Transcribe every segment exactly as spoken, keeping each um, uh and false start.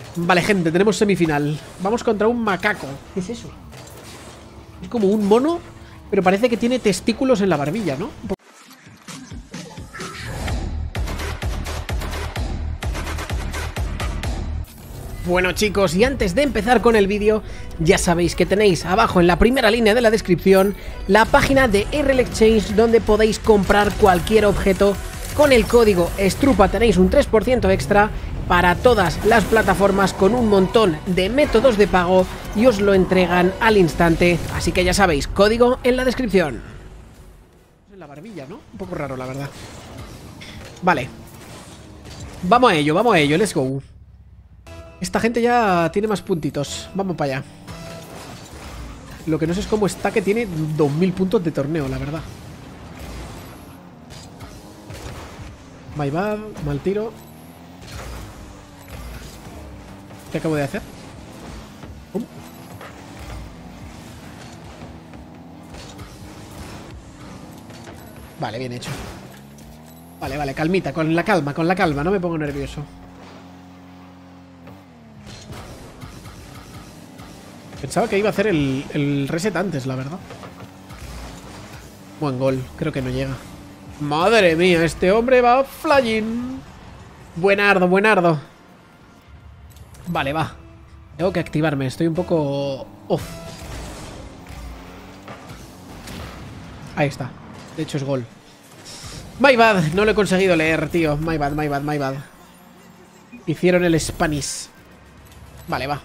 Vale, gente, tenemos semifinal. Vamos contra un macaco. ¿Qué es eso? Es como un mono, pero parece que tiene testículos en la barbilla, ¿no? Bueno, chicos, y antes de empezar con el vídeo, ya sabéis que tenéis abajo en la primera línea de la descripción la página de R L Exchange, donde podéis comprar cualquier objeto. Con el código STRUPA tenéis un tres por ciento extra para todas las plataformas, con un montón de métodos de pago, y os lo entregan al instante. Así que ya sabéis, código en la descripción. En la barbilla, ¿no? Un poco raro, la verdad. Vale. Vamos a ello, vamos a ello, let's go. Esta gente ya tiene más puntitos. Vamos para allá. Lo que no sé es cómo está, que tiene dos mil puntos de torneo, la verdad. My bad, mal tiro. ¿Qué acabo de hacer? ¿Cómo? Vale, bien hecho. Vale, vale, calmita, con la calma, con la calma. No me pongo nervioso. Pensaba que iba a hacer el, el reset antes, la verdad. Buen gol, creo que no llega. Madre mía, este hombre va flying. Buenardo, buenardo. Vale, va. Tengo que activarme, estoy un poco off. Ahí está. De hecho es gol. My bad, no lo he conseguido leer, tío. My bad, my bad, my bad. Hicieron el Spanish. Vale, va.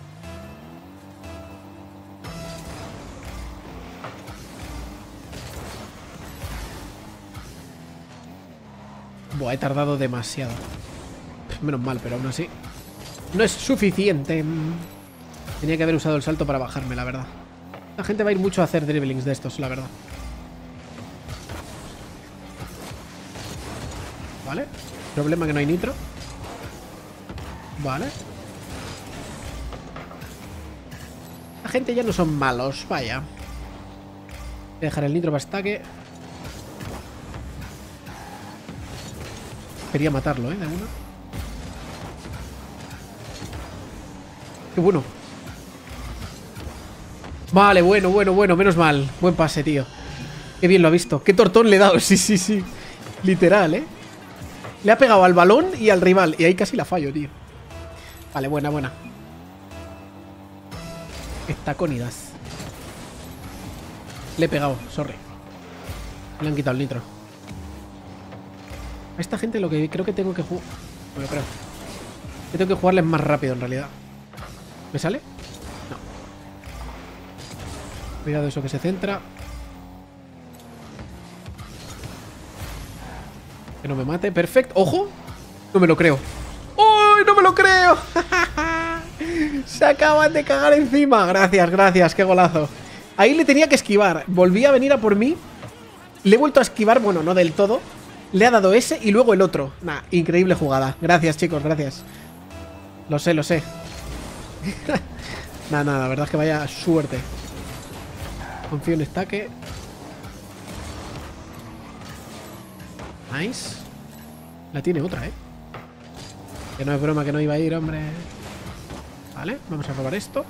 Buah, he tardado demasiado. Menos mal, pero aún así no es suficiente. Tenía que haber usado el salto para bajarme, la verdad. La gente va a ir mucho a hacer dribblings de estos, la verdad. Vale. Problema que no hay nitro. Vale. La gente ya no son malos, vaya. Voy a dejar el nitro para estaque. Quería matarlo, ¿eh? De una. Qué bueno. Vale, bueno, bueno, bueno. Menos mal. Buen pase, tío. Qué bien lo ha visto. Qué tortón le he dado. Sí, sí, sí. Literal, ¿eh? Le ha pegado al balón y al rival. Y ahí casi la fallo, tío. Vale, buena, buena. Estacónidas. Le he pegado, sorry. Le han quitado el nitro. A esta gente lo que creo que tengo que jugar... Bueno, creo que tengo que jugarles más rápido, en realidad. ¿Me sale? No. Cuidado, eso que se centra. Que no me mate. Perfecto. ¡Ojo! No me lo creo. ¡Uy! ¡No me lo creo! Se acaban de cagar encima. Gracias, gracias. ¡Qué golazo! Ahí le tenía que esquivar. Volví a venir a por mí. Le he vuelto a esquivar. Bueno, no del todo. Le ha dado ese y luego el otro. Nah, increíble jugada. Gracias, chicos, gracias. Lo sé, lo sé. Nada, nada, la verdad es que vaya suerte. Confío en estaque. Nice. La tiene otra, ¿eh? Que no es broma que no iba a ir, hombre. Vale, vamos a robar esto.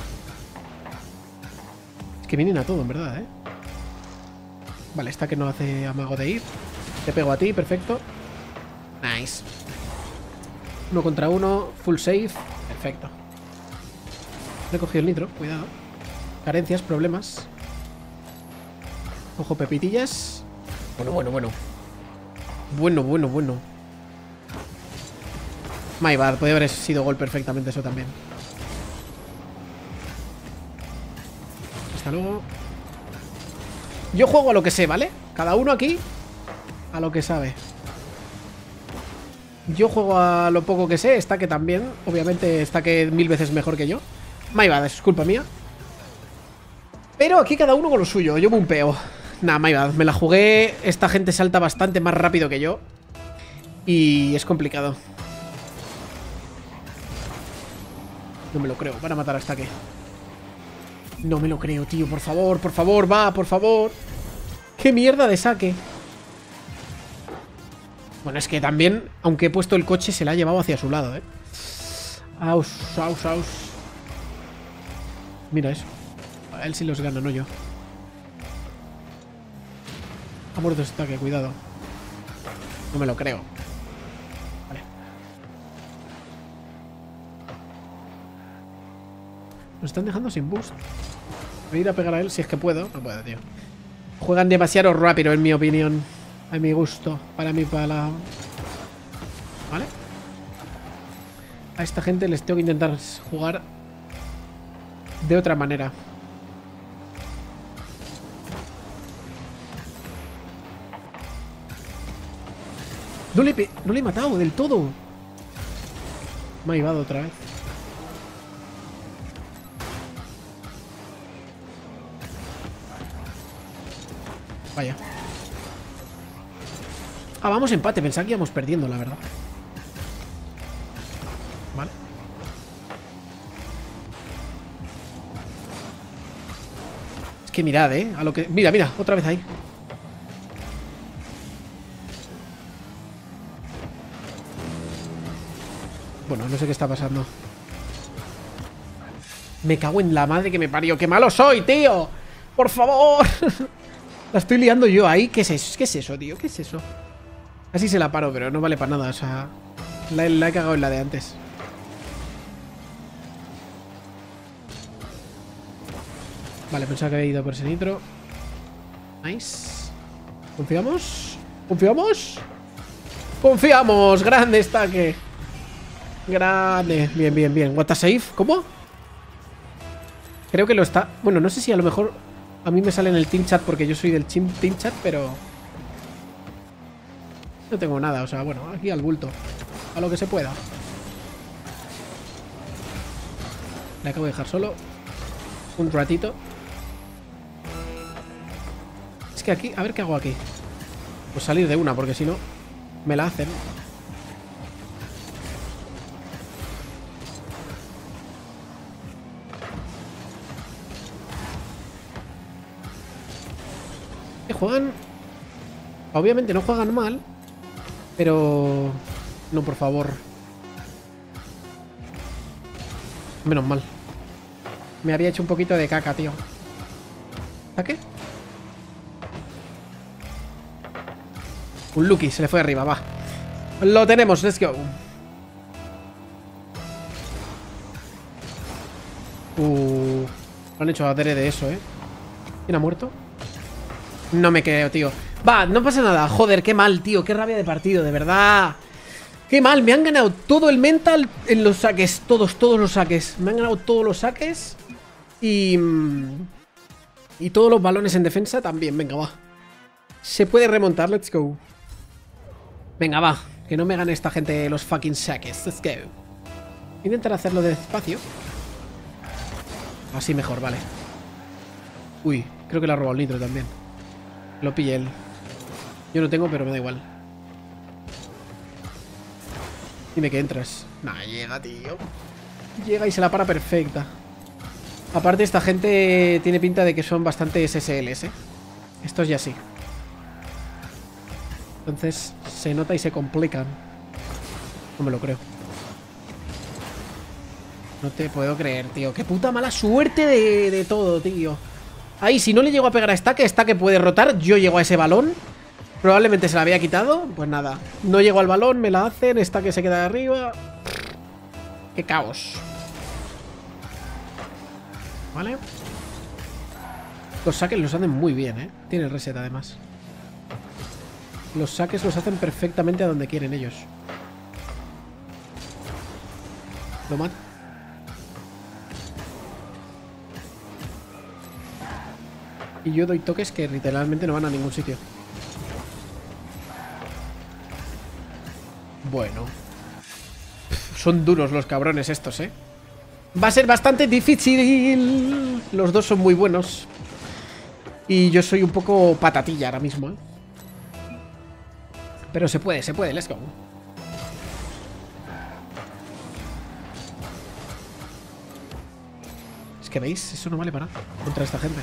Es que vienen a todo, en verdad, ¿eh? Vale, estaque no hace amago de ir. Te pego a ti, perfecto. Nice. Uno contra uno, full safe. Perfecto. Le he cogido el nitro, cuidado. Carencias, problemas. Ojo, pepitillas. Bueno, bueno, bueno. Bueno, bueno, bueno. My bad, podría haber sido gol perfectamente eso también. Hasta luego. Yo juego a lo que sé, ¿vale? Cada uno aquí a lo que sabe. Yo juego a lo poco que sé. Esta que también, obviamente, está que mil veces mejor que yo. My bad, es culpa mía. Pero aquí cada uno con lo suyo. Yo bumpeo. Nah, my bad, me la jugué. Esta gente salta bastante más rápido que yo y es complicado. No me lo creo, van a matar a estaque. No me lo creo, tío, por favor, por favor, va, por favor. ¡Qué mierda de saque! Bueno, es que también, aunque he puesto el coche, se la ha llevado hacia su lado, ¿eh? Aus, aus, aus. Mira eso. A él sí los gana, no yo. Ha muerto ese ataque, cuidado. No me lo creo. Vale. Nos están dejando sin boost. Voy a ir a pegar a él si es que puedo. No puedo, tío. Juegan demasiado rápido, en mi opinión. A mi gusto. Para mí, para la... Vale. A esta gente les tengo que intentar jugar de otra manera. No le, he no le he matado del todo. Me ha llevado otra vez. Vaya. Ah, vamos empate. Pensaba que íbamos perdiendo, la verdad. Vale. Es que mirad, eh. A lo que... Mira, mira, otra vez ahí. Bueno, no sé qué está pasando. Me cago en la madre que me parió. ¡Qué malo soy, tío! ¡Por favor! La estoy liando yo ahí. ¿Qué es eso? ¿Qué es eso, tío? ¿Qué es eso? Así se la paro, pero no vale para nada. O sea, la, la he cagado en la de antes. Vale, pensaba que había ido por ese nitro. Nice. ¿Confiamos? ¿Confiamos? ¡Confiamos! ¡Grande estaque! Grande. Bien, bien, bien. What a save. ¿Cómo? Creo que lo está... Bueno, no sé si a lo mejor a mí me sale en el team chat porque yo soy del team chat, pero... No tengo nada, o sea, bueno, aquí al bulto. A lo que se pueda. Le acabo de dejar solo un ratito. Es que aquí... A ver qué hago aquí. Pues salir de una, porque si no me la hacen. Que juegan... Obviamente no juegan mal, pero... No, por favor. Menos mal. Me había hecho un poquito de caca, tío. ¿A qué? Un Lucky, se le fue arriba, va. Lo tenemos, let's go. Uh, lo han hecho adrede de eso, ¿eh? ¿Quién ha muerto? No me creo, tío. Va, no pasa nada. Joder, qué mal, tío. Qué rabia de partido, de verdad. Qué mal. Me han ganado todo el mental en los saques. Todos, todos los saques. Me han ganado todos los saques. Y... Y todos los balones en defensa también. Venga, va. Se puede remontar, let's go. Venga, va. Que no me gane esta gente los fucking saques. Let's go. Intentar hacerlo despacio. Así mejor, vale. Uy, creo que le ha robado el nitro también. Lo pille él. Yo no tengo, pero me da igual. Dime que entras. Nah, llega, tío. Llega y se la para perfecta. Aparte, esta gente tiene pinta de que son bastante S S Ls, ¿eh? Estos ya sí. Entonces, se nota y se complican. No me lo creo. No te puedo creer, tío. Qué puta mala suerte de, de todo, tío. Ahí, si no le llego a pegar a Stake, Stake puede rotar. Yo llego a ese balón. Probablemente se la había quitado. Pues nada. No llego al balón, me la hacen. Stake se queda de arriba. Qué caos. Vale. Los saques los hacen muy bien, ¿eh? Tiene reset además. Los saques los hacen perfectamente a donde quieren ellos. Lo matan. Y yo doy toques que literalmente no van a ningún sitio. Bueno. Son duros los cabrones estos, ¿eh? Va a ser bastante difícil. Los dos son muy buenos. Y yo soy un poco patatilla ahora mismo, ¿eh? Pero se puede, se puede, let's go. Es que veis, eso no vale para nada contra esta gente.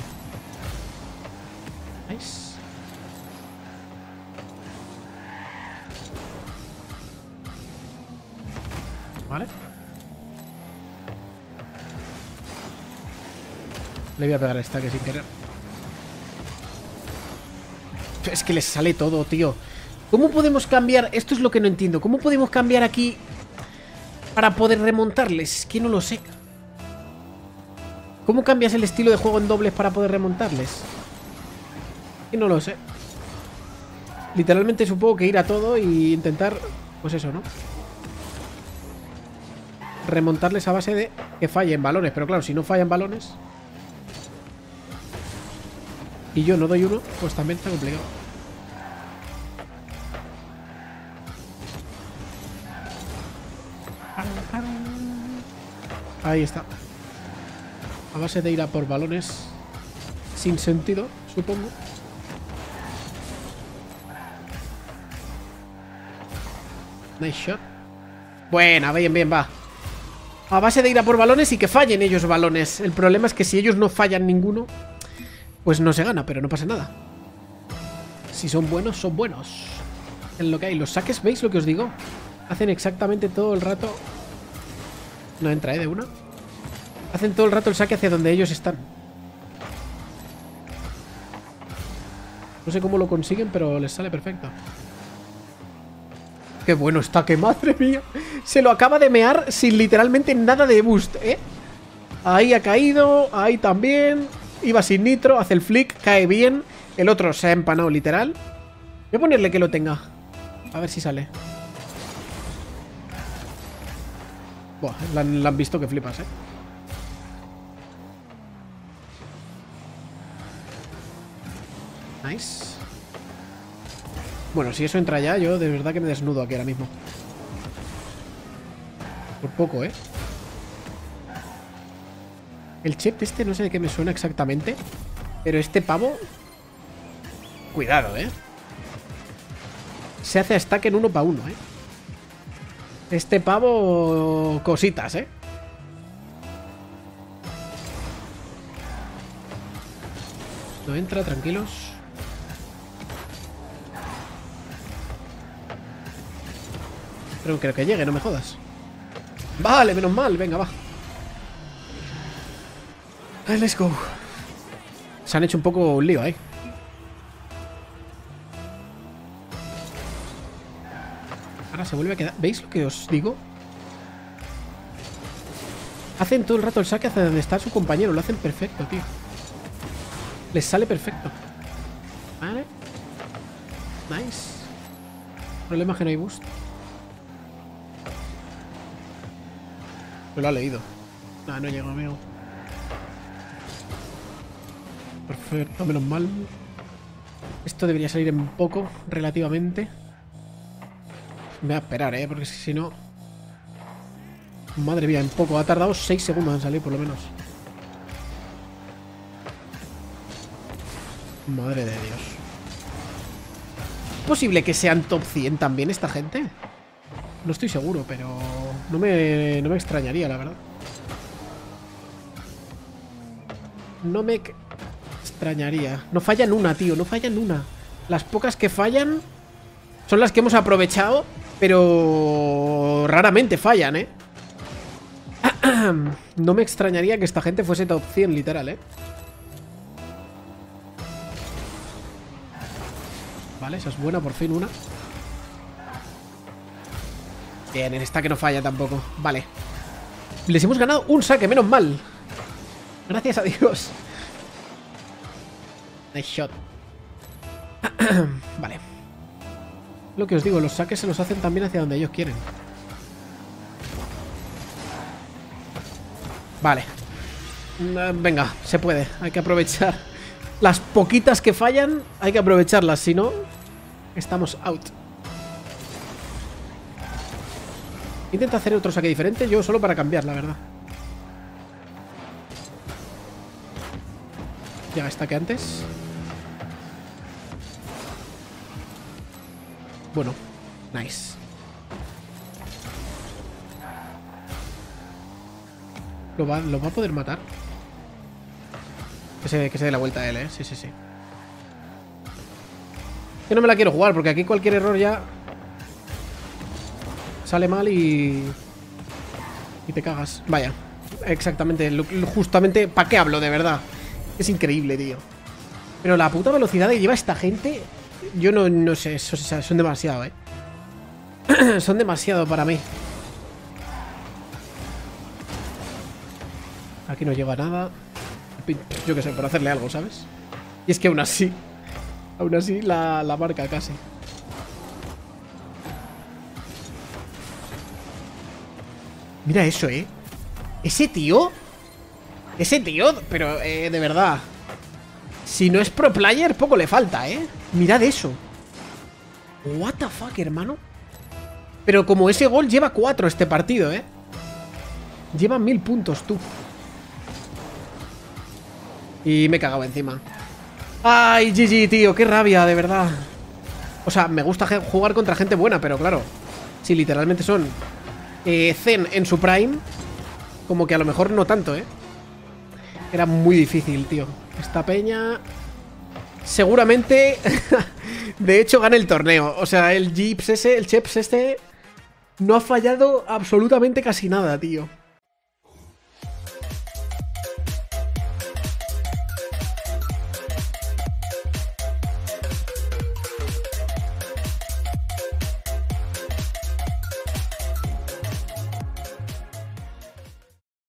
Nice. Vale. Le voy a pegar a esta que sin querer. Es que les sale todo, tío. ¿Cómo podemos cambiar? Esto es lo que no entiendo. ¿Cómo podemos cambiar aquí para poder remontarles? Es que no lo sé. ¿Cómo cambias el estilo de juego en dobles para poder remontarles? Es que no lo sé. Literalmente supongo que ir a todo y intentar... Pues eso, ¿no? Remontarles a base de que fallen balones. Pero claro, si no fallan balones y yo no doy uno, pues también está complicado. Ahí está. A base de ir a por balones sin sentido, supongo. Nice shot. Buena, bien, bien, va. A base de ir a por balones y que fallen ellos balones. El problema es que si ellos no fallan ninguno, pues no se gana, pero no pasa nada. Si son buenos, son buenos. En lo que hay. Los saques, ¿veis lo que os digo? Hacen exactamente todo el rato... No entra, ¿eh? De una. Hacen todo el rato el saque hacia donde ellos están. No sé cómo lo consiguen, pero les sale perfecto. ¡Qué bueno está! ¡Que madre mía! Se lo acaba de mear sin literalmente nada de boost, ¿eh? Ahí ha caído, ahí también. Iba sin nitro, hace el flick, cae bien. El otro se ha empanado literal. Voy a ponerle que lo tenga. A ver si sale. Buah, la han, la han visto que flipas, ¿eh? Nice. Bueno, si eso entra ya, yo de verdad que me desnudo aquí ahora mismo. Por poco, ¿eh? El chip este no sé de qué me suena exactamente, pero este pavo... Cuidado, ¿eh? Se hace stack en uno para uno, ¿eh? Este pavo... Cositas, ¿eh? No entra, tranquilos. Pero creo que llegue, no me jodas. Vale, menos mal, venga, va. Let's go. Se han hecho un poco un lío ahí. Ahora se vuelve a quedar. ¿Veis lo que os digo? Hacen todo el rato el saque hacia donde está su compañero. Lo hacen perfecto, tío. Les sale perfecto. Vale. Nice. El problema es que no hay boost. Me lo ha leído. No, no llego, amigo. Perfecto, menos mal. Esto debería salir en poco, relativamente. Me voy a esperar, eh, porque si no... Madre mía, en poco. Ha tardado seis segundos en salir, por lo menos. Madre de Dios. ¿Es posible que sean top cien también esta gente? No estoy seguro, pero... No me, no me extrañaría, la verdad. No me extrañaría. No fallan una, tío. No fallan una. Las pocas que fallan son las que hemos aprovechado, pero raramente fallan, ¿eh? No me extrañaría que esta gente fuese top cien, literal, ¿eh? Vale, esa es buena, por fin una. Bien, en esta que no falla tampoco. Vale. Les hemos ganado un saque, menos mal. Gracias a Dios. Nice shot. Vale. Lo que os digo, los saques se los hacen también hacia donde ellos quieren. Vale. Venga, se puede. Hay que aprovechar. Las poquitas que fallan, hay que aprovecharlas. Si no, estamos out. Intenta hacer otro saque diferente, yo solo para cambiar, la verdad. Ya está que antes. Bueno, nice. ¿Lo va, ¿Lo va a poder matar? Que se, que se dé la vuelta a él, ¿eh? Sí, sí, sí. Yo no me la quiero jugar porque aquí cualquier error ya... Sale mal y... Y te cagas. Vaya. Exactamente. Justamente... ¿Para qué hablo, de verdad? Es increíble, tío. Pero la puta velocidad que lleva esta gente, yo no, no sé, eso, son demasiado, eh. Son demasiado para mí. Aquí no llega nada. Yo qué sé, por hacerle algo, ¿sabes? Y es que aún así, aún así la, la marca casi. Mira eso, eh. Ese tío, ese tío, pero eh, de verdad, si no es pro player, poco le falta, eh. Mirad eso. What the fuck, hermano. Pero como ese gol lleva cuatro este partido, eh. Lleva mil puntos, tú. Y me he cagado encima. Ay, G G, tío, qué rabia, de verdad. O sea, me gusta jugar contra gente buena, pero claro, si literalmente son eh, Zen en su prime, como que a lo mejor no tanto, eh. Era muy difícil, tío. Esta peña seguramente de hecho gane el torneo. O sea, el Jeeps ese, el Cheps este no ha fallado absolutamente casi nada, tío.